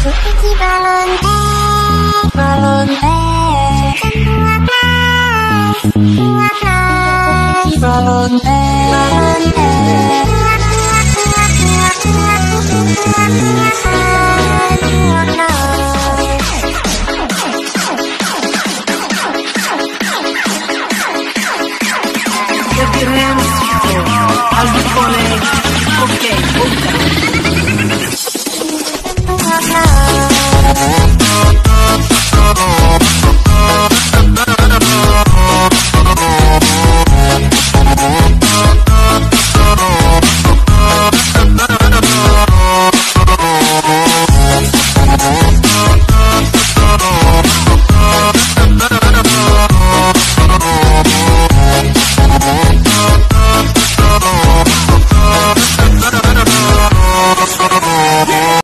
Cuci balon teh, balon teh. Uap nas, balon teh, balon teh. Uap, uap, uap, uap, uap, uap, uap, uap.